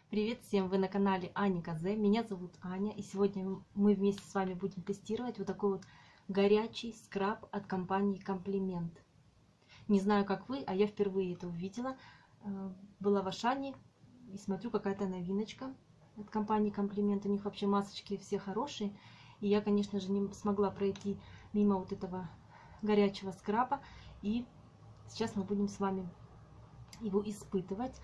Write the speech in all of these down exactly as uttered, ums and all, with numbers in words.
Привет всем! Вы на канале Ани Казе. Меня зовут Аня, и сегодня мы вместе с вами будем тестировать вот такой вот горячий скраб от компании Комплимент. Не знаю, как вы, а я впервые это увидела. Была в Ашане и смотрю, какая-то новиночка от компании Комплимент. У них вообще масочки все хорошие. И я, конечно же, не смогла пройти мимо вот этого горячего скраба. И сейчас мы будем с вами его испытывать.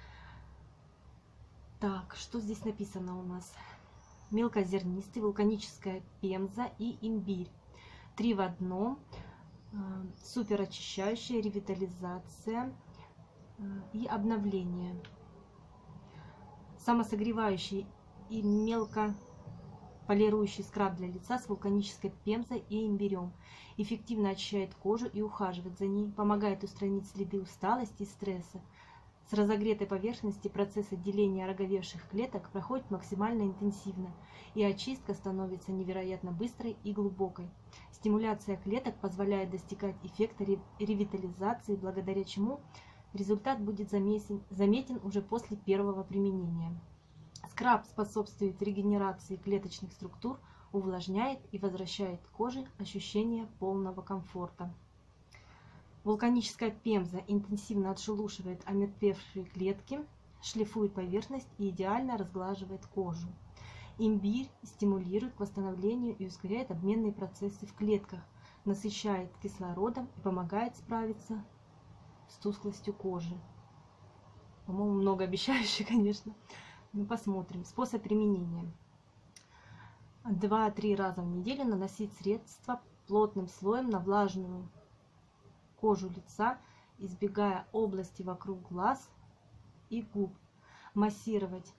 Так, что здесь написано у нас? Мелкозернистый, вулканическая пемза и имбирь. Три в одном. Супер очищающая, ревитализация и обновление. Самосогревающий и мелко полирующий скраб для лица с вулканической пемзой и имбирем. Эффективно очищает кожу и ухаживает за ней. Помогает устранить следы усталости и стресса. С разогретой поверхности процесс отделения ороговевших клеток проходит максимально интенсивно, и очистка становится невероятно быстрой и глубокой. Стимуляция клеток позволяет достигать эффекта ревитализации, благодаря чему результат будет заметен, заметен уже после первого применения. Скраб способствует регенерации клеточных структур, увлажняет и возвращает коже ощущение полного комфорта. Вулканическая пемза интенсивно отшелушивает омертвевшие клетки, шлифует поверхность и идеально разглаживает кожу. Имбирь стимулирует к восстановлению и ускоряет обменные процессы в клетках, насыщает кислородом и помогает справиться с тусклостью кожи. По-моему, многообещающе, конечно. Ну, посмотрим. Способ применения. два-три раза в неделю наносить средство плотным слоем на влажную кожу лица, избегая области вокруг глаз и губ. Массировать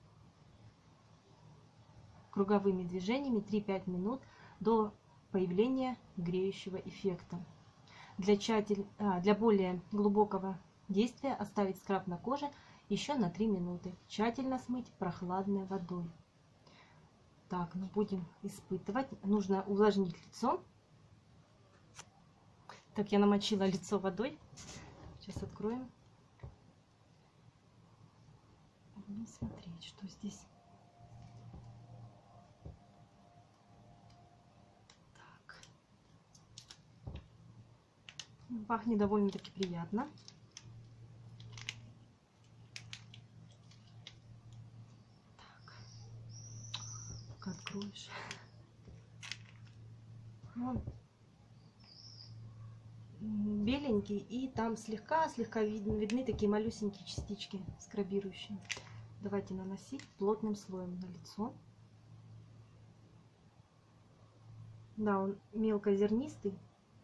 круговыми движениями три-пять минут до появления греющего эффекта. Для, тщатель... а, для более глубокого действия оставить скраб на коже еще на три минуты. Тщательно смыть прохладной водой. Так, ну будем испытывать. Нужно увлажнить лицо. Так, я намочила лицо водой. Сейчас откроем. Будем смотреть, что здесь. Так. Пахнет довольно-таки приятно. Так. Пока откроешь. Вот. Беленький, и там слегка-слегка видны, видны такие малюсенькие частички скрабирующие. Давайте наносить плотным слоем на лицо. Да, он мелкозернистый.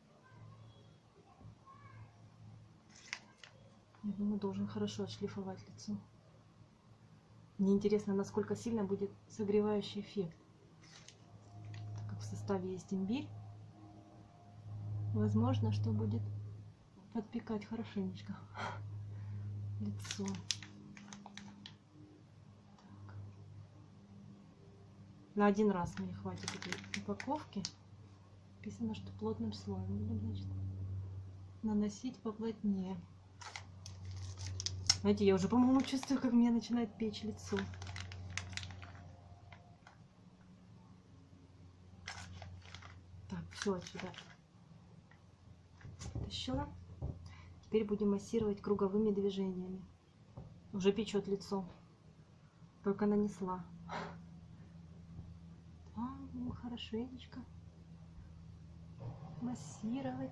Я думаю, должен хорошо отшлифовать лицо. Мне интересно, насколько сильно будет согревающий эффект. Так как в составе есть имбирь, возможно, что будет подпекать хорошенечко лицо. Так. На один раз мне хватит этой упаковки. Написано, что плотным слоем будем, значит, наносить поплотнее. Знаете, я уже, по-моему, чувствую, как меня начинает печь лицо. Так, все отсюда вытащила. Теперь будем массировать круговыми движениями. Уже печет лицо. Только нанесла. А, ну, хорошенечко массировать.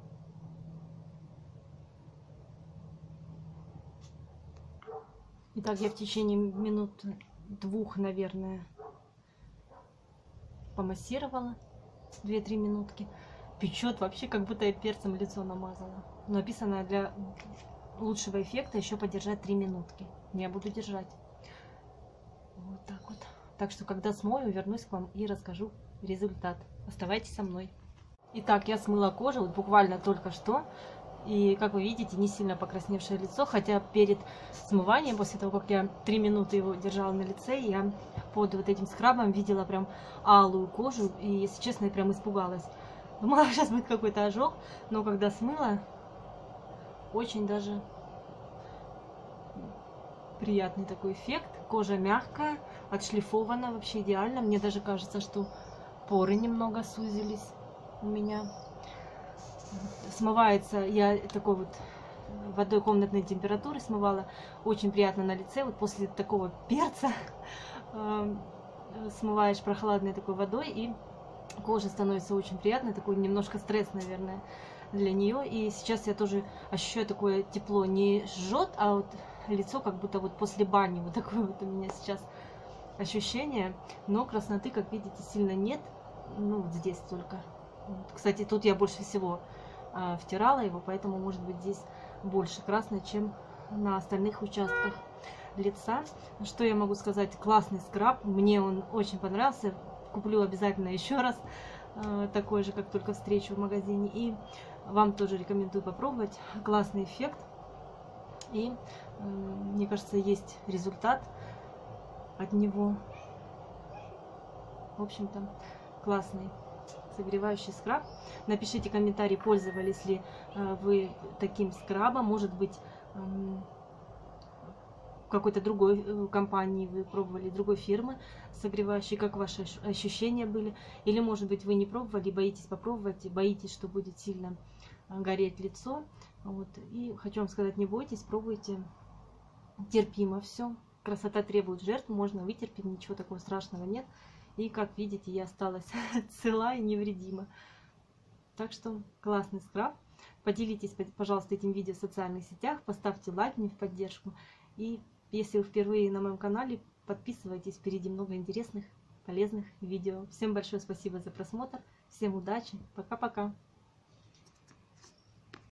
Итак, я в течение минут двух, наверное, помассировала. две-три минутки. Печет вообще, как будто я перцем лицо намазала. Но написано, для лучшего эффекта еще подержать три минутки. Я буду держать. Вот так вот. Так что, когда смою, вернусь к вам и расскажу результат. Оставайтесь со мной. Итак, я смыла кожу вот буквально только что. И, как вы видите, не сильно покрасневшее лицо. Хотя перед смыванием, после того, как я три минуты его держала на лице, я под вот этим скрабом видела прям алую кожу. И, если честно, я прям испугалась. Думала, сейчас будет какой-то ожог. Но когда смыла, очень даже приятный такой эффект. Кожа мягкая, отшлифована, вообще идеально. Мне даже кажется, что поры немного сузились у меня. Смывается, я такой вот водой комнатной температуры смывала. Очень приятно на лице. Вот после такого перца э, смываешь прохладной такой водой, и кожа становится очень приятной. Такой немножко стресс, наверное, для нее. И сейчас я тоже ощущаю такое тепло. Не жжет, а вот лицо как будто вот после бани. Вот такое вот у меня сейчас ощущение. Но красноты, как видите, сильно нет. Ну, вот здесь только. Вот. Кстати, тут я больше всего э, втирала его, поэтому, может быть, здесь больше красной, чем на остальных участках лица. Что я могу сказать? Классный скраб. Мне он очень понравился. Куплю обязательно еще раз э, такой же, как только встречу в магазине. И вам тоже рекомендую попробовать. Классный эффект. И э, мне кажется, есть результат от него. В общем-то, классный согревающий скраб. Напишите комментарий, пользовались ли э, вы таким скрабом. Может быть, э, какой-то другой э, компании вы пробовали, другой фирмы согревающий, как ваши ощущения были. Или, может быть, вы не пробовали, боитесь попробовать, боитесь, что будет сильно э, гореть лицо. Вот. И хочу вам сказать, не бойтесь, пробуйте. Терпимо все. Красота требует жертв, можно вытерпеть, ничего такого страшного нет. И, как видите, я осталась цела и невредима. Так что классный скраб. Поделитесь, пожалуйста, этим видео в социальных сетях. Поставьте лайк мне в поддержку. И если вы впервые на моем канале, подписывайтесь. Впереди много интересных, полезных видео. Всем большое спасибо за просмотр. Всем удачи. Пока-пока.